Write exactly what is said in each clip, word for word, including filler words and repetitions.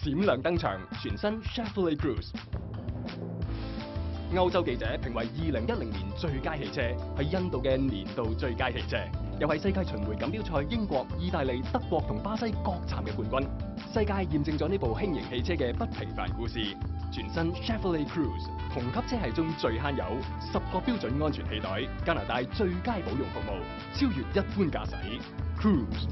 閃亮登場，全新 Chevrolet Cruze。歐洲記者評為二零一零年最佳汽車，係印度嘅年度最佳汽車，又係世界巡迴錦標賽英國、意大利、德國同巴西各站嘅冠軍。世界驗證咗呢部輕型汽車嘅不平凡故事。全新 Chevrolet Cruze 同級車系中最慳油，十個標準安全氣袋，加拿大最佳保養服務，超越一般駕駛。Cruze。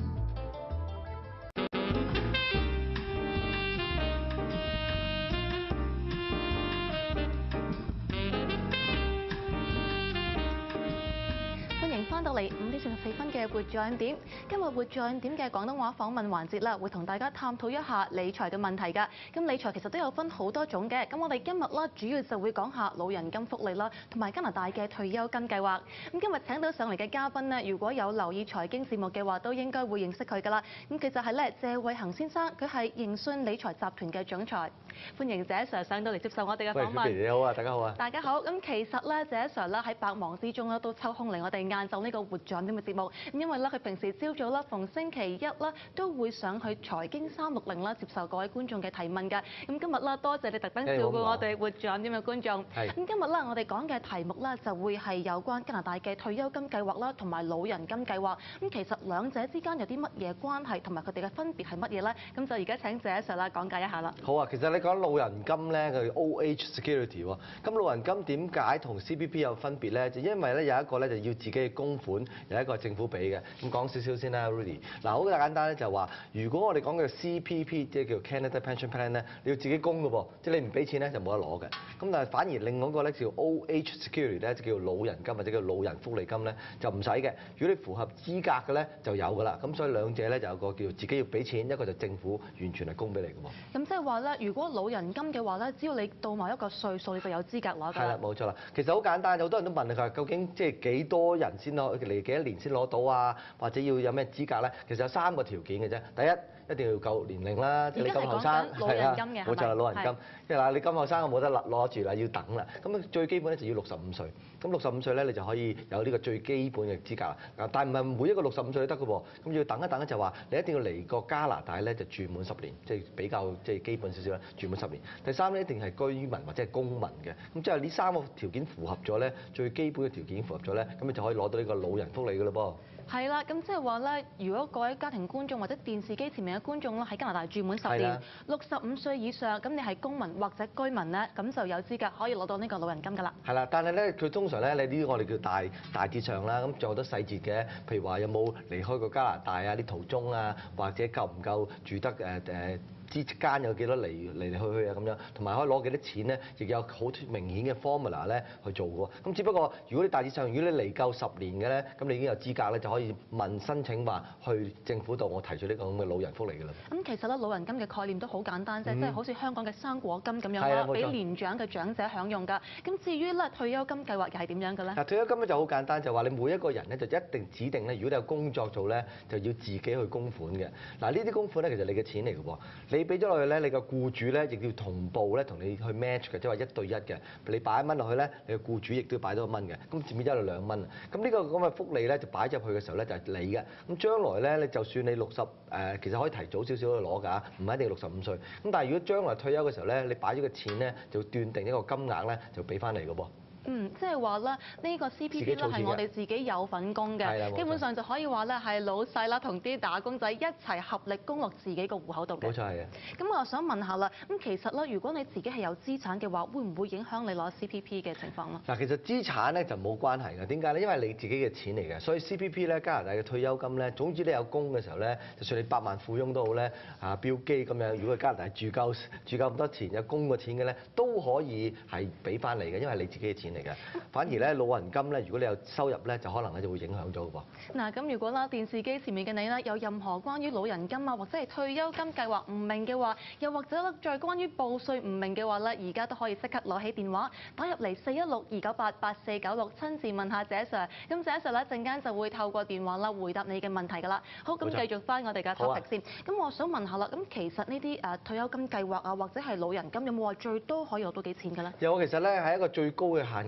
翻到嚟五點四十四分嘅活在點，今日活在點嘅廣東話訪問環節啦，會同大家探討一下理財嘅問題㗎。咁理財其實都有分好多種嘅，咁我哋今日啦主要就會講下老人金福利啦，同埋加拿大嘅退休金計劃。咁今日請到上嚟嘅嘉賓呢，如果有留意財經節目嘅話，都應該會認識佢㗎啦。咁佢就係咧謝偉恒先生，佢係盈信理財集團嘅總裁。歡迎謝 Sir 上到嚟接受我哋嘅訪問。 喂，你好啊，大家好啊。 大家好。咁其實咧，謝 Sir 咧喺百忙之中咧都抽空嚟我哋晏晝呢個活在點嘅節目，因為咧佢平時朝早啦，逢星期一啦都會上去財經三六零啦接受各位觀眾嘅提問㗎。咁今日啦，多謝你特登照顧我哋活在點嘅觀眾。咁今日咧，我哋講嘅題目咧就會係有關加拿大嘅退休金計劃啦，同埋老人金計劃。咁其實兩者之間有啲乜嘢關係，同埋佢哋嘅分別係乜嘢咧？咁就而家請謝 Sir 啦講解一下啦。 好啊，其實你講老人金咧，佢 O H security 喎。咁老人金點解同 C P P 有分別咧？就因為咧有一個咧就要自己供款，有一個係政府俾嘅。咁講少少先啦 ，Rudy。嗱，好簡單咧，就係話，如果我哋講嘅 C P P，即係叫 Canada Pension Plan 咧，你要自己供嘅噃，即係你唔俾錢咧就冇得攞嘅。咁但係反而另外一個咧叫 O H security 咧，就叫老人金或者叫老人福利金咧，就唔使嘅。如果你符合資格嘅咧，就有㗎啦。咁所以兩者咧就有個叫自己要俾錢，一個就政府完全係供俾你嘅喎。 咁即係話咧，如果老人金嘅話咧，只要你到某一個歲數，你就有資格攞㗎。 係啦，冇錯啦。其實好簡單，好多人都問你佢究竟即係幾多人先攞嚟幾多年先攞到啊？或者要有咩資格咧？其實有三個條件嘅啫。第一，一定要夠年齡啦，即係你咁後生，係啊，冇錯啦，老人金。因為嗱，你咁後生，我冇得攞住啦，要等啦。咁最基本咧就要六十五歲。咁六十五歲咧，你就可以有呢個最基本嘅資格啦。嗱，但係唔係每一個六十五歲都得嘅喎。咁要等一等咧，就話你一定要嚟過加拿大咧，就住滿十年，即係比較即係基本少少啦，住滿十年。第三咧，一定係居民或者係公民嘅。咁即係呢三個條件符合咗咧，最基本嘅條件符合咗咧，咁你就可以攞到呢個老人福利嘅咯噃。 係啦，咁即係話咧，如果各位家庭觀眾或者電視機前面嘅觀眾啦，喺加拿大住滿十年，六十五歲以上，咁你係公民或者居民咧，咁就有資格可以攞到呢個老人金㗎啦。係啦，但係咧，佢通常咧，你呢啲我哋叫大大致上啦，咁仲有好多細節嘅，譬如話有冇離開過加拿大啊？啲途中啊，或者夠唔夠住得誒誒？呃之間有幾多嚟嚟嚟去去啊咁樣，同埋可以攞幾多錢咧，亦有好明顯嘅 formula 咧去做嘅。咁只不過如果你大致上，如果你嚟夠十年嘅咧，咁你已經有資格咧，就可以問申請話去政府度，我提出呢個咁嘅老人福利㗎啦。 咁其實咧，老人金嘅概念都好簡單啫， 嗯、 即係好似香港嘅生果金咁樣啦，俾年長嘅長者享用㗎。咁至於咧退休金計劃又係點樣嘅咧？ 嗱，退休金咧就好簡單，就話你每一個人咧就一定指定咧，如果你有工作做咧，就要自己去供款嘅。嗱，呢啲供款咧其實你嘅錢嚟嘅喎，你俾咗落去咧，你個僱主咧亦要同步咧同你去 match 嘅，即係話一對一嘅。你擺一蚊落去咧，你個僱主亦都要擺多一蚊嘅，咁佔咗有兩蚊。咁呢個咁嘅福利咧就擺入去嘅時候咧就係你嘅。咁將來咧，你就算你六十誒，其實可以提早少少去攞㗎，唔係一定六十五歲。咁但係如果將來退休嘅時候咧，你擺咗個錢咧，就斷定一個金額咧，就俾翻嚟嘅噃。 嗯，即係話咧，呢個 C P P 咧係我哋自己有份供嘅，基本上就可以話咧係老細啦同啲打工仔一齊合力供落自己個戶口度嘅。 冇錯係嘅。 咁我又想問下啦，咁其實咧，如果你自己係有資產嘅話，會唔會影響你攞 C P P 嘅情況咧？ 嗱，其實資產咧就冇關係嘅，點解咧？因為你自己嘅錢嚟嘅，所以 C P P 咧加拿大嘅退休金咧，總之你有供嘅時候咧，就算你百萬富翁都好咧，啊標基咁樣，如果加拿大住夠住夠咁多錢，有供過錢嘅咧，都可以係俾翻嚟嘅，因為你自己嘅錢嚟嘅。反而咧老人金咧，如果你有收入咧，就可能咧就會影響咗嘅噃。 嗱，咁如果啦電視機前面嘅你咧，有任何關於老人金啊或者係退休金計劃唔明嘅話，又或者咧再關於報稅唔明嘅話咧，而家都可以即刻攞起電話打入嚟四一六二九八八四九六，親自問下謝 Sir。咁謝 Sir 咧陣間就會透過電話啦回答你嘅問題㗎啦。好，咁繼續翻我哋嘅 topic 先。咁我想問下啦，咁其實呢啲誒退休金計劃啊或者係老人金有冇話最多可以攞到幾錢㗎咧？ 有，其實咧係一個最高嘅限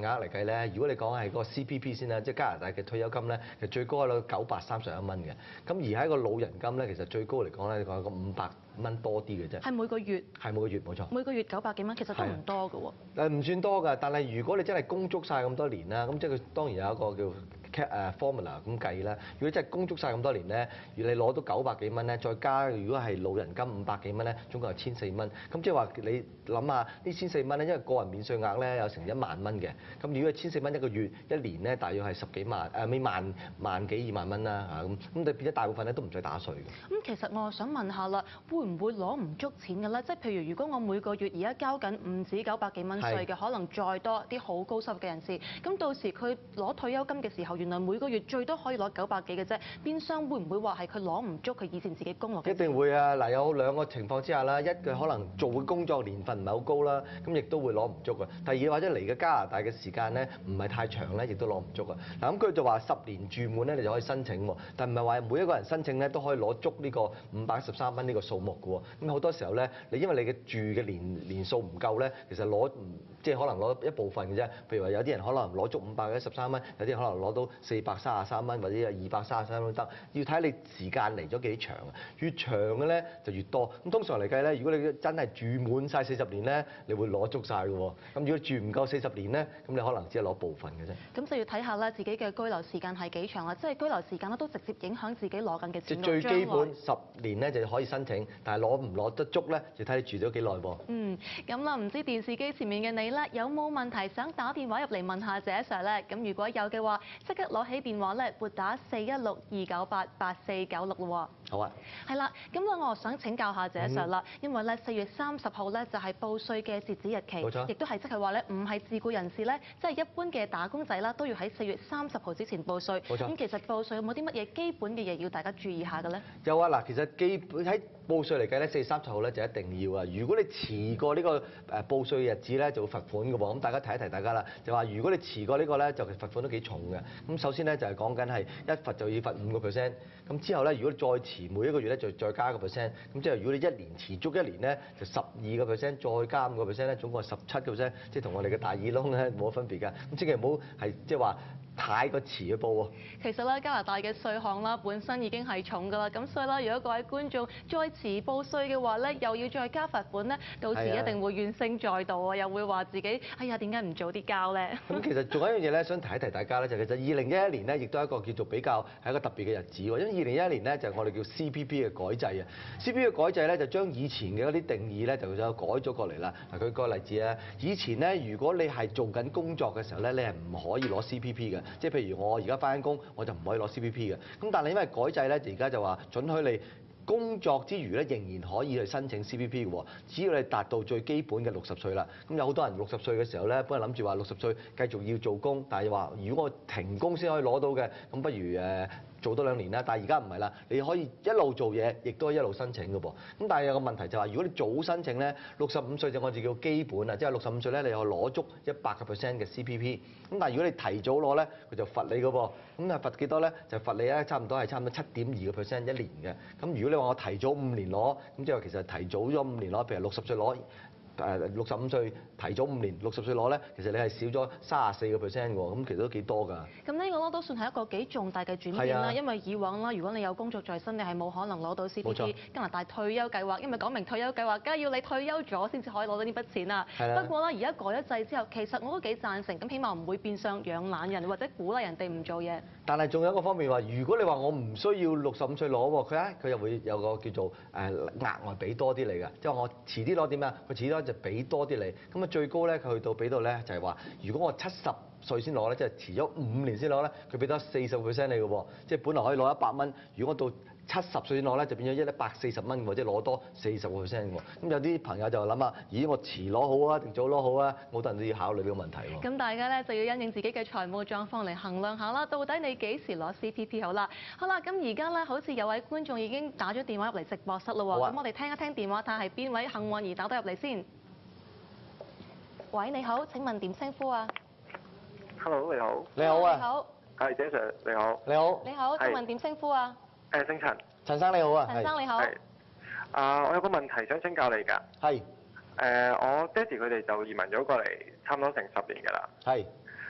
額嚟計咧，如果你講係嗰個 C P P 先啦，即係加拿大嘅退休金咧，其實最高係攞九百三十一蚊嘅。咁而喺個老人金咧，其實最高嚟講咧，你講個五百蚊多啲嘅啫。 係每個月。 係每個月冇錯。 每個月九百幾蚊，其實都唔多㗎喎。 誒唔算多㗎，但係如果你真係供足晒咁多年啦，咁即係佢當然有一個叫 誒 formula 咁計啦。如果真係供足晒咁多年咧，如果你攞到九百幾蚊咧，再加如果係老人金五百幾蚊咧，總共係千四蚊。咁即係話你諗下呢千四蚊咧，因為個人免稅額咧有成一萬蚊嘅。咁如果係千四蚊一個月，一年咧大約係十幾萬誒，咪、呃、萬萬幾二萬蚊啦嚇咁。咁你變咗大部分咧都唔使打稅嘅。 咁其實我想問下啦，會唔會攞唔足錢嘅咧？即係譬如如果我每個月而家交緊唔止九百幾蚊稅嘅，可能再多啲好高收入嘅人士，咁到時佢攞退休金嘅時候，原來每個月最多可以攞九百幾嘅啫，變相會唔會話係佢攞唔足佢以前自己供落嘅？ 一定會啊！嗱，有兩個情況之下啦，一佢可能做嘅工作年份唔係好高啦，咁亦都會攞唔足嘅。第二或者嚟嘅加拿大嘅時間咧唔係太長咧，亦都攞唔足啊。嗱，咁佢就話十年住滿咧，你就可以申請喎，但唔係話每一個人申請咧都可以攞足呢個五百一十三蚊呢個數目嘅喎。咁好多時候咧，你因為你嘅住嘅年年數唔夠咧，其實攞唔即係可能攞一部分嘅啫。譬如話有啲人可能攞足五百一十三蚊，有啲人可能攞到四百三十三蚊或者係二百三十三蚊都得，要睇你時間嚟咗幾長啊。越長嘅咧就越多。咁通常嚟計咧，如果你真係住滿晒四十年咧，你會攞足晒嘅喎。咁如果住唔夠四十年咧，咁你可能只係攞部分嘅啫。 咁就要睇下咧自己嘅居留時間係幾長啦，即係居留時間咧都直接影響自己攞緊嘅錢。 即係最基本十年咧就可以申請，但係攞唔攞得足咧，就睇你住咗幾耐噃。 嗯，咁啦，唔知電視機前面嘅你咧，有冇問題想打電話入嚟問下謝 Sir 咧？咁如果有嘅話，即刻攞起電話咧，撥打四一六二九八八四九六咯喎。 好啊。 係啦，咁咧我想請教下謝 Sir 啦， 嗯、 因為咧四月三十號咧就係報稅嘅截止日期， 冇錯， 亦都係即係話咧唔係自僱人士咧，即係一般嘅打工仔啦，都要喺四月三十號之前報稅。 冇錯。 咁其實報稅有冇啲乜嘢基本嘅嘢要大家注意下嘅咧？ 有啊，嗱，其實基本喺報稅嚟計咧，四月三十號咧就一定要啊。如果你遲過呢個誒報稅日子咧，就會罰款嘅喎。咁大家提一提大家啦，就話如果你遲過呢個咧，就罰款都幾重嘅。咁首先咧就係講緊係一罰就要罰五個 percent。咁之後咧，如果你再遲每一個月咧，就再加一個 percent。咁即係如果你一年遲足一年咧，就十二個 percent，再加五個 percent 咧，總共係十七個 percent，即係同我哋嘅大耳窿咧冇乜分別㗎。咁千祈唔好係即係話太過遲去報喎。 其實咧，加拿大嘅稅項啦，本身已經係重㗎啦。咁所以咧，如果各位觀眾再遲報稅嘅話咧，又要再加罰款咧，到時一定會怨聲載道啊，又會話自己哎呀點解唔早啲交咧？ 咁其實仲有一樣嘢咧，想提一提大家咧，就其實二零一一年咧，亦都係一個叫做比較係一個特別嘅日子喎。因為二零一一年咧就係我哋叫 C P P 嘅改制啊。C P P 嘅改制咧就將以前嘅嗰啲定義咧就就改咗過嚟啦。嗱，舉個例子啊，以前咧如果你係做緊工作嘅時候咧，你係唔可以攞 C P P 嘅，即係譬如我而家翻緊工，我就唔可以攞 C P P 嘅。咁但係因為改制咧，而家就話准許你工作之餘咧，仍然可以去申請 C P P 嘅喎。只要你達到最基本嘅六十歲啦。咁有好多人六十歲嘅時候咧，本來諗住話六十歲繼續要做工，但係話如果我停工先可以攞到嘅，咁不如誒做多兩年啦。但係而家唔係啦，你可以一路做嘢，亦都係一路申請嘅噃。咁但係有個問題就係話，如果你早申請咧，六十五歲就我哋叫基本啊，即係六十五歲咧，你又攞足一百個 percent 嘅 C P P。咁但係如果你提早攞咧，佢就罰你嘅噃。咁啊罰幾多咧？就罰你咧，差唔多係差唔多七點二個 percent 一年嘅。咁如果你話我提早五年攞，咁即係其實提早咗五年攞，譬如六十歲攞。誒六十五歲提早五年，六十歲攞咧，其實你係少咗三十四個 percent 喎，咁其實都幾多㗎。咁呢個咧都算係一個幾重大嘅轉變啦，因為以往啦，如果你有工作在身，你係冇可能攞到 C P P。加拿大退休計劃，因為講明退休計劃，梗係要你退休咗先至可以攞到呢筆錢啊。不過咧，而家改咗制之後，其實我都幾贊成，咁起碼唔會變相養懶人或者鼓勵人哋唔做嘢。但係仲有一個方面話，如果你話我唔需要六十五歲攞喎，佢咧佢又會有個叫做誒額外俾多啲你㗎，即係我遲啲攞點啊？佢遲啲攞就俾多啲你。咁啊最高咧，佢去到俾到咧就係話，如果我七十歲先攞咧，即係遲咗五年先攞咧，佢俾多四十個 percent 你嘅喎，即係本來可以攞一百蚊，如果我到七十歲先攞咧，就變咗一百四十蚊喎，即係攞多四十個 percent 喎。咁有啲朋友就諗啊，咦我遲攞好啊定早攞好啊？好多人都要考慮呢個問題喎。咁大家咧就要因應自己嘅財務狀況嚟衡量下啦，到底你幾時攞 C P P 好啦？好啦，咁而家咧好似有位觀眾已經打咗電話入嚟直播室啦喎，咁、啊、我哋聽一聽電話睇下係邊位幸運兒打到入嚟先。喂，你好，請問點稱呼啊 ？Hello， 你好。 你好啊。 你好。 係，謝 Sir，你好。 你好。 你好，請問點稱呼啊？ 誒，姓陳。 陳生你好啊。 陳生你好。 係。啊，我有個問題想請教你㗎。 係。 誒，我爹哋佢哋就移民咗過嚟，差唔多成十年㗎啦。 係。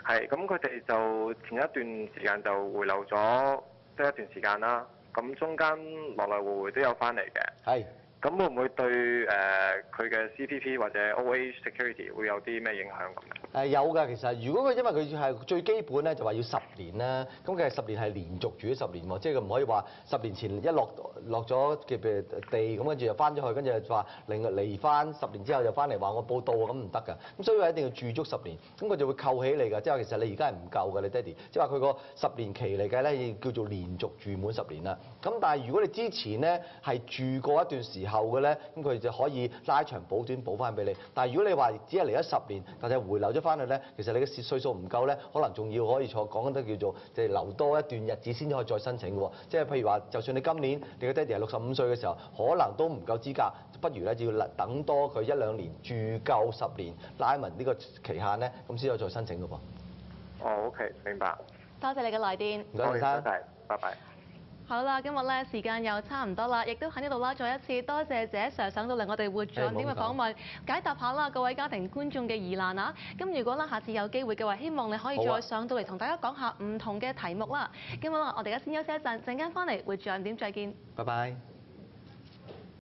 係咁佢哋就前一段時間就回流咗，即係一段時間啦。咁中間來來回回都有翻嚟嘅。 係。 咁會唔會對誒佢嘅 C P P 或者 O A security 會有啲咩影響咁咧？ 誒有㗎，其實如果佢因為佢係最基本咧，就話要十年啦。咁其實十年係連續住咗十年喎，即係佢唔可以話十年前一落落咗嘅地咁，跟住又翻咗去，跟住又話另離翻十年之後又翻嚟話我報到咁唔得㗎。咁所以話一定要住足十年，咁佢就會扣起你㗎。即係話其實你而家係唔夠㗎，你爹哋。即係話佢個十年期嚟計咧，叫做連續住滿十年啦。咁但係如果你之前咧係住過一段時候嘅咧，咁佢就可以拉長補短補翻俾你。但係如果你話只係嚟咗十年，但係回流咗翻去咧，其實你嘅歲數唔夠咧，可能仲要可以坐講緊都叫做即係留多一段日子先至可以再申請嘅喎。即係譬如話，就算你今年你嘅爹哋係六十五歲嘅時候，可能都唔夠資格，不如咧就要等多佢一兩年住夠十年，拉勻呢個期限咧，咁先可以再申請嘅噃。 哦，OK，明白。 多謝你嘅來電。 唔該曬， 多謝，拜拜。 好啦，今日咧時間又差唔多啦，亦都喺呢度啦，再一次多謝謝 Sir 上到嚟我哋活像點嘅訪問，解答下啦各位家庭觀眾嘅疑難啊！咁如果啦下次有機會嘅話，希望你可以再上到嚟同大家講下唔同嘅題目啦。今日啦，我哋而家先休息一陣，陣間翻嚟活像點再見。 拜拜。